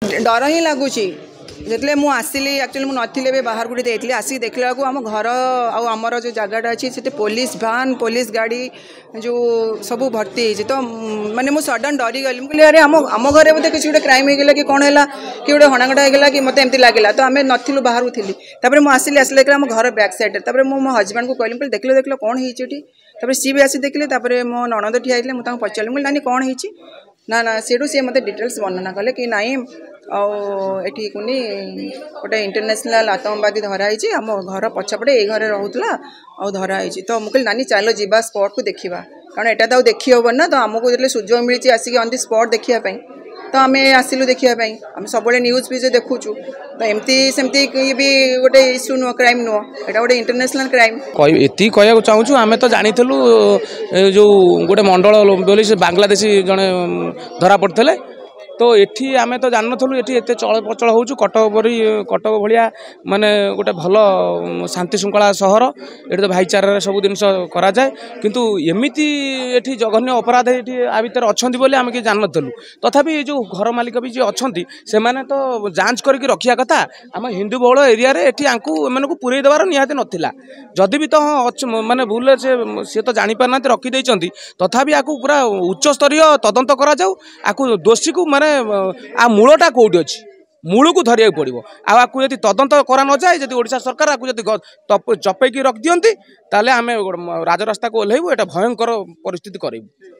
डर ही लगुच जितने मुझे आसली एक्चुअली मुझे बाहर गुड़ी देती आसिक देखला आम घर आमर जो जगटा अच्छी से पुलिस भान पुलिस गाड़ी जो सब भर्ती तो माने मुझे सडन डरी गली मुझे अरे आम घर बोलते किसी गोटे क्राइम होगा कि कौन है कि गोटे हणागड़ा होगा कि मत एमती लगे तो आम नु बाहर थी मुझे आसिली आसले देखिए आम घर बैक साइड मो हजबैंड को कहली देख कौन होती सी भी आसी देखिले मो ननद ठिया मुझे पचारि मुझे नानी कौन होती ना ना सेठू सी मत डिटेल्स वर्णना कले कि नाई आठी कुनी गोटे इंटरनेशनल आतंकवादी धराई आम घर पछपटे ये घर रोला आ धराई तो मुझे नानी चलो जीवा स्पॉट को देखा कारण एटा तो देखी हेन ना तो आमको जो सुजोग मिली आसिक ऑन दि स्पॉट देखापी तो आम आसिलु देखापी आम सब न्यूज भी देखुचु तो एमती सेमती भी गोटे इश्यू नुह क्राइम नुह एटा गोटे इंटरनेशनल क्राइम ये कहूँ चाहूँ आम तो जानी जो गोटे मंडल बोली से बांग्लादेशी जड़े धरा पड़ते तो एठी आमे तो जान नथलु एठी एते चल प्रचल होउछु कटक भलिया माने गोटे भल शांति श्रृंखला सहर एठी तो भाईचारा सब जिनस करा जाए किंतु एमिति एठी जघन्य अपराध एठी आ भीतर अछंती बोली आमे कि जान नथलु तथापि जो घर मालिक भी जे अछंती से माने तो जांच करके रखिया कथा आम हिंदू बहुल एरिया रे एठी आंकु एमानकु पुरई देबार निहाते नथिला जदि भी तो माने भूल से तो जानि पारना रखी देइचंती तथापि आकु पूरा उच्च स्तरीय तदंत करा जाऊ आकु दोषी को माने आ मूलटा कौटी अच्छी मूल को धरिया पड़ो आपको यदि तदंत करा न जाए जब ओडिशा सरकार आपको चपेकी रख दियंती ताले आमे राजरास्ता को ओह्लैबू एटा भयंकर परिस्थिति करेबू।